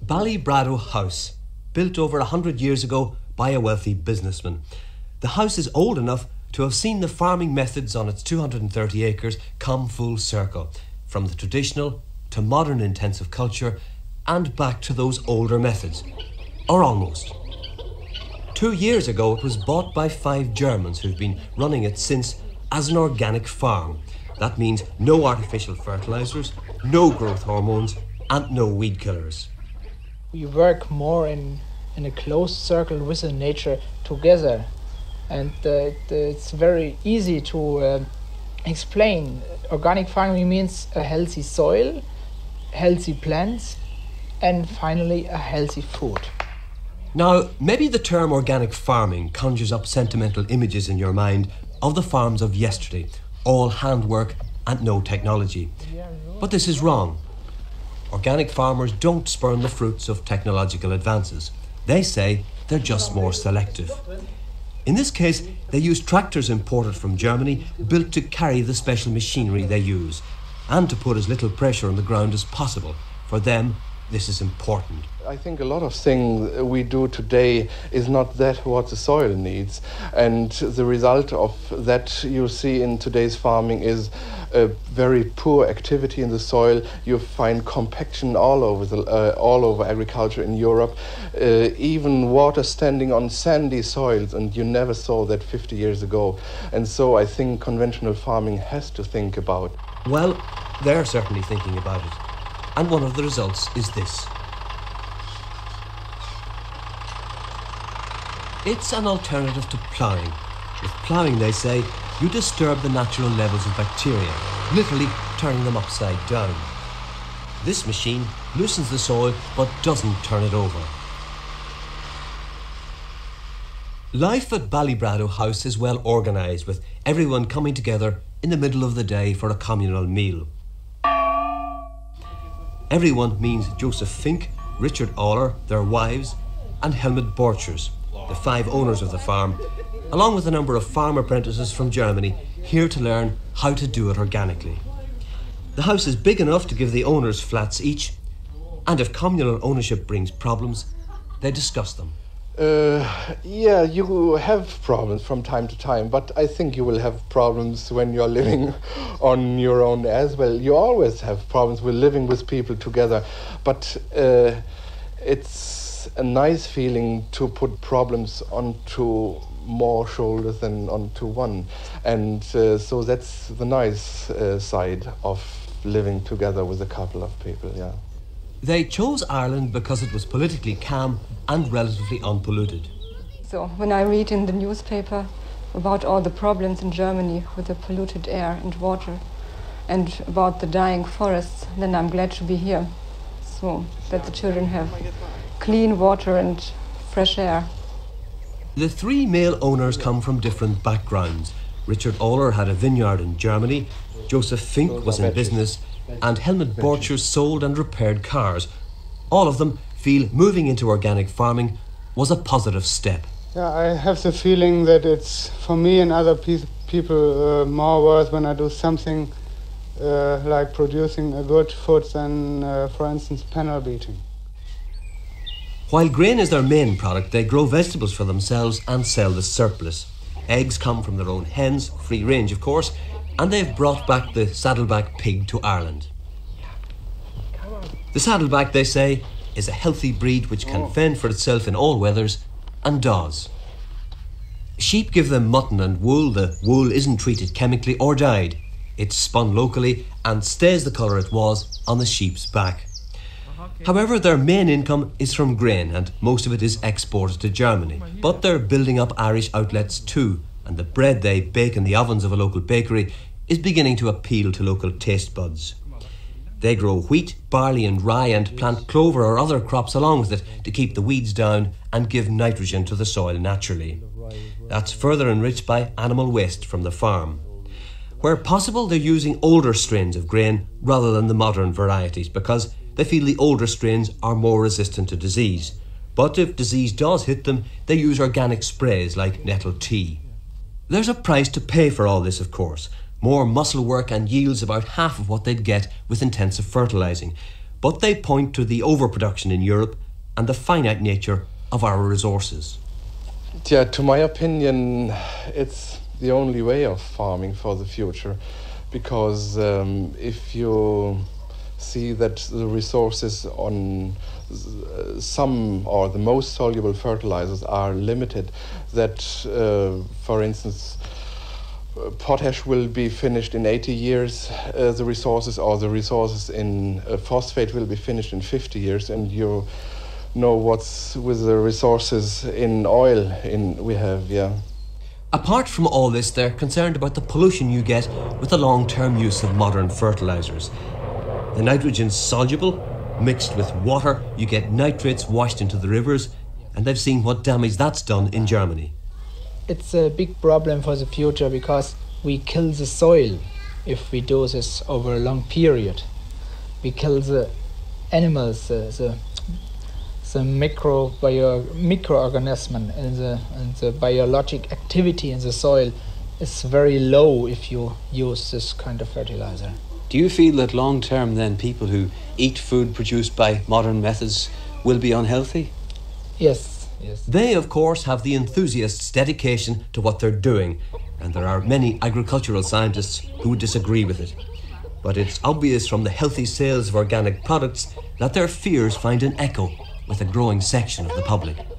Ballybrado House, built over 100 years ago by a wealthy businessman. The house is old enough to have seen the farming methods on its 230 acres come full circle, from the traditional to modern intensive culture and back to those older methods, or almost. 2 years ago it was bought by 5 Germans who've been running it since as an organic farm. That means no artificial fertilisers, no growth hormones and no weed killers. We work more in a closed circle with the nature together, and it's very easy to explain. Organic farming means a healthy soil, healthy plants and finally a healthy food. Now, maybe the term organic farming conjures up sentimental images in your mind of the farms of yesterday, all handwork and no technology. But this is wrong. Organic farmers don't spurn the fruits of technological advances. They say they're just more selective. In this case, they use tractors imported from Germany, built to carry the special machinery they use, and to put as little pressure on the ground as possible. For them, this is important. I think a lot of things we do today is not that what the soil needs, and the result of that you see in today's farming is a very poor activity in the soil. You find compaction all over agriculture in Europe, even water standing on sandy soils, and you never saw that 50 years ago. And so I think conventional farming has to think about. Well, they're certainly thinking about it. And one of the results is this. It's an alternative to ploughing. With ploughing, they say, you disturb the natural levels of bacteria, literally turning them upside down. This machine loosens the soil but doesn't turn it over. Life at Ballybrado House is well organised, with everyone coming together in the middle of the day for a communal meal. Everyone means Joseph Fink, Richard Aller, their wives, and Helmut Borchers, the 5 owners of the farm, along with a number of farm apprentices from Germany, here to learn how to do it organically. The house is big enough to give the owners flats each, and if communal ownership brings problems, they discuss them. Yeah, you have problems from time to time, but I think you will have problems when you're living on your own as well. You always have problems with living with people together, but it's a nice feeling to put problems onto more shoulders than onto one. And so that's the nice side of living together with a couple of people, yeah. They chose Ireland because it was politically calm and relatively unpolluted. So when I read in the newspaper about all the problems in Germany with the polluted air and water and about the dying forests, then I'm glad to be here, so that the children have clean water and fresh air. The 3 male owners come from different backgrounds. Richard Aller had a vineyard in Germany, Joseph Fink was in business, and Helmut Borchers sold and repaired cars. All of them feel moving into organic farming was a positive step. Yeah, I have the feeling that it's, for me and other people, more worth when I do something like producing a good food than, for instance, panel beating. While grain is their main product, they grow vegetables for themselves and sell the surplus. Eggs come from their own hens, free range of course, and they've brought back the saddleback pig to Ireland. The saddleback, they say, is a healthy breed which can fend for itself in all weathers, and does. Sheep give them mutton and wool. The wool isn't treated chemically or dyed. It's spun locally and stays the colour it was on the sheep's back. However, their main income is from grain, and most of it is exported to Germany. But they're building up Irish outlets too, and the bread they bake in the ovens of a local bakery is beginning to appeal to local taste buds. They grow wheat, barley and rye and plant clover or other crops along with it to keep the weeds down and give nitrogen to the soil naturally. That's further enriched by animal waste from the farm. Where possible, they're using older strains of grain rather than the modern varieties because they feel the older strains are more resistant to disease. But if disease does hit them, they use organic sprays like nettle tea. There's a price to pay for all this, of course. More muscle work and yields about half of what they'd get with intensive fertilising. but they point to the overproduction in Europe and the finite nature of our resources. Yeah, to my opinion, it's the only way of farming for the future, because if you see that the resources on some or the most soluble fertilizers are limited, that for instance potash will be finished in 80 years, the resources in phosphate will be finished in 50 years, and you know what's with the resources in oil we have, yeah. Apart from all this, they're concerned about the pollution you get with the long-term use of modern fertilizers. The nitrogen's soluble, mixed with water, you get nitrates washed into the rivers, and they've seen what damage that's done in Germany. It's a big problem for the future because we kill the soil if we do this over a long period. We kill the animals, the microorganism and the biologic activity in the soil is very low if you use this kind of fertilizer. Do you feel that long term then people who eat food produced by modern methods will be unhealthy? Yes. They, of course, have the enthusiasts' dedication to what they're doing, and there are many agricultural scientists who would disagree with it. But it's obvious from the healthy sales of organic products that their fears find an echo with a growing section of the public.